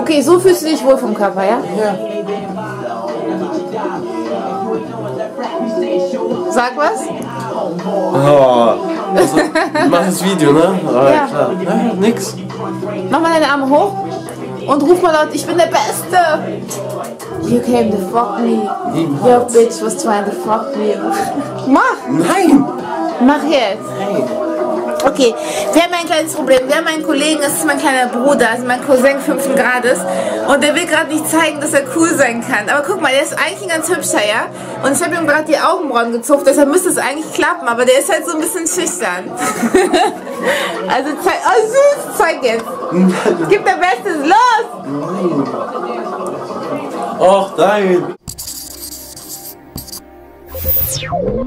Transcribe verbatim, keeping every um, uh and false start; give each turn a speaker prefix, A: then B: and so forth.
A: Okay, so fühlst du dich wohl vom Körper, ja?
B: Ja.
A: Sag was?
B: Oh. Also, mach das Video, ne? Oh,
A: Ja.
B: Klar. Ja, nix.
A: Mach mal deine Arme hoch und ruf mal laut, ich bin der Beste. You came to fuck me. Your bitch was trying to fuck me. Mach!
B: Nein!
A: Mach jetzt!
B: Nein!
A: Okay, wir haben ein kleines Problem. Wir haben einen Kollegen, das ist mein kleiner Bruder, also mein Cousin fünften Grades. Und der will gerade nicht zeigen, dass er cool sein kann. Aber guck mal, der ist eigentlich ein ganz hübscher, ja? Und ich habe ihm gerade die Augenbrauen gezupft, deshalb müsste es eigentlich klappen. Aber der ist halt so ein bisschen schüchtern. Also zeig, oh süß, zeig jetzt. Gib dein Bestes, los!
B: Nein! Och, nein!